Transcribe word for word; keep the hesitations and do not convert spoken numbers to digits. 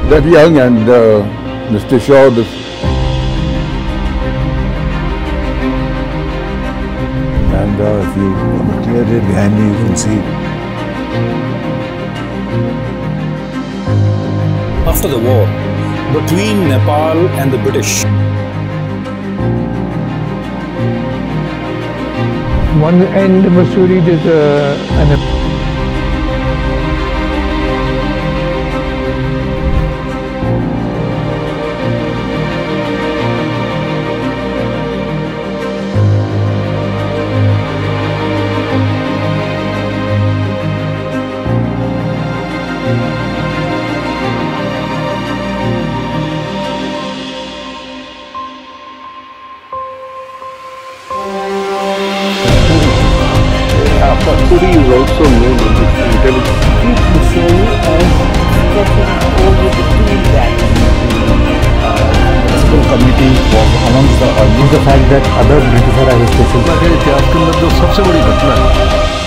that young and uh, Mister Shaw, the and uh, if you look clearly behind me, you can see. After the war, between Nepal and the British, one end of Mussoorie there's a, an Mussoorie is also known in this intelligence. Treat Mussoorie as stepping over the two valleys. Municipal committee was amongst the earliest. The fact that other British aristocracy. इतिहास के अंदर जो सबसे बड़ी घटना है